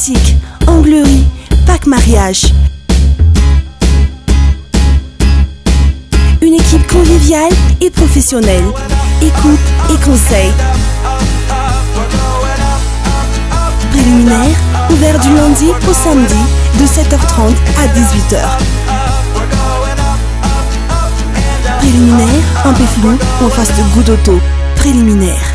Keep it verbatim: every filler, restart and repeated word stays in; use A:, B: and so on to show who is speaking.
A: cosmétique, onglerie, pack mariage. Une équipe conviviale et professionnelle. Écoute et conseil. Préliminaire, ouvert du lundi au samedi de sept heures trente à dix-huit heures. Préliminaire, un peu flou en face de Goût d'Auto. Préliminaire.